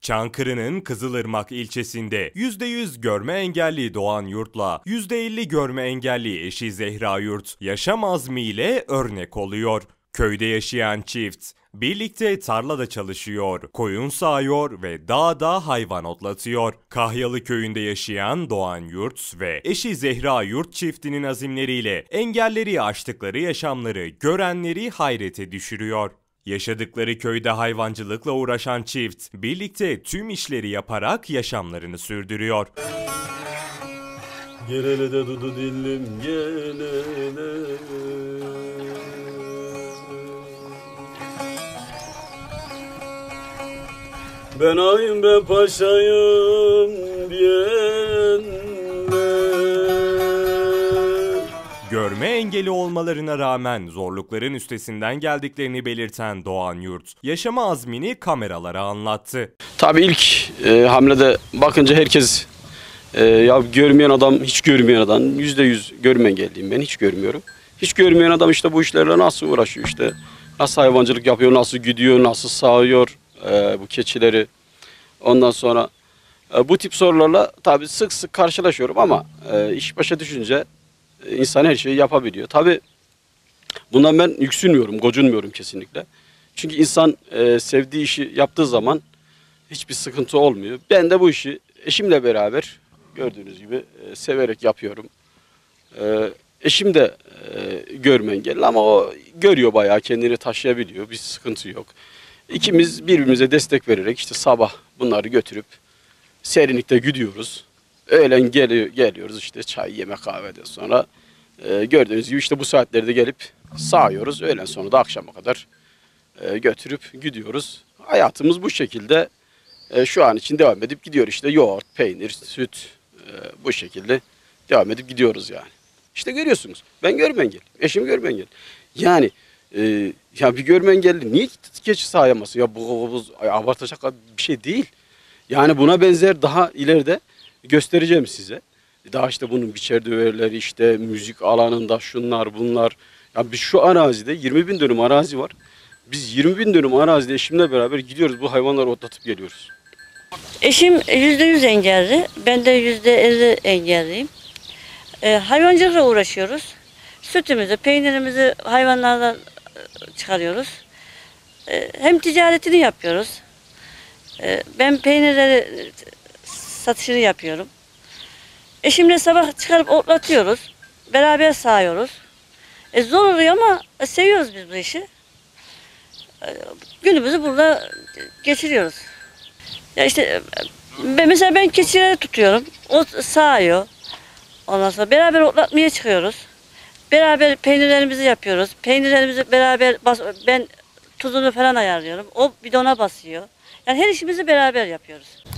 Çankırı'nın Kızılırmak ilçesinde %100 görme engelli Doğan Yurt'la %50 görme engelli eşi Zehra Yurt yaşam azmiyle örnek oluyor. Köyde yaşayan çift birlikte tarlada çalışıyor, koyun sağıyor ve dağda hayvan otlatıyor. Kahyalı köyünde yaşayan Doğan Yurt ve eşi Zehra Yurt çiftinin azimleriyle engelleri aştıkları yaşamları görenleri hayrete düşürüyor. Yaşadıkları köyde hayvancılıkla uğraşan çift birlikte tüm işleri yaparak yaşamlarını sürdürüyor. Gel hele de dudu dillim gel hele. Ben ağayım ben paşayım diyenler. Görme engeli olmalarına rağmen zorlukların üstesinden geldiklerini belirten Doğan Yurt, yaşama azmini kameralara anlattı. Tabii ilk hamlede bakınca herkes ya görmeyen adam, hiç görmeyen adam, %100 görme engelliyim ben, hiç görmüyorum. Hiç görmeyen adam işte bu işlerle nasıl uğraşıyor, işte nasıl hayvancılık yapıyor, nasıl güdüyor, nasıl sağıyor bu keçileri. Ondan sonra bu tip sorularla tabii sık sık karşılaşıyorum ama iş başa düşünce insan her şeyi yapabiliyor. Tabii bundan ben yüksünmüyorum, gocunmuyorum kesinlikle. Çünkü insan sevdiği işi yaptığı zaman hiçbir sıkıntı olmuyor. Ben de bu işi eşimle beraber gördüğünüz gibi severek yapıyorum. Eşim de görme engelli ama o görüyor, bayağı kendini taşıyabiliyor, bir sıkıntı yok. İkimiz birbirimize destek vererek işte sabah bunları götürüp serinlikte güdüyoruz. Öğlen geliyoruz işte çay, yemek, kahveden sonra gördüğünüz gibi işte bu saatlerde gelip sağıyoruz. Öğlen sonra da akşama kadar götürüp gidiyoruz. Hayatımız bu şekilde şu an için devam edip gidiyor, işte yoğurt, peynir, süt bu şekilde devam edip gidiyoruz yani. İşte görüyorsunuz, ben görme engelli, eşim görme engelli. Yani ya bir görme engelli niye keçi sağayamasın? Ya bu abartacak bir şey değil. Yani buna benzer daha ileride göstereceğim size. Daha işte bunun biçer döverleri, işte müzik alanında şunlar bunlar. Ya biz şu arazide 20.000 dönüm arazi var. Biz 20.000 dönüm arazide eşimle beraber gidiyoruz, bu hayvanları otlatıp geliyoruz. Eşim %100 engelli, ben de %50 engelliyim. Hayvancılıkla uğraşıyoruz. Sütümüzü, peynirimizi hayvanlardan çıkarıyoruz. Hem ticaretini yapıyoruz. Ben peynirleri satışını yapıyorum. Eşimle sabah çıkarıp otlatıyoruz. Beraber sağıyoruz. Zor oluyor ama seviyoruz biz bu işi. Günümüzü burada geçiriyoruz. Ya işte mesela ben keçileri tutuyorum. O sağıyor. Ondan sonra beraber otlatmaya çıkıyoruz. Beraber peynirlerimizi yapıyoruz. Peynirlerimizi beraber ben tuzunu falan ayarlıyorum. O bidona basıyor. Yani her işimizi beraber yapıyoruz.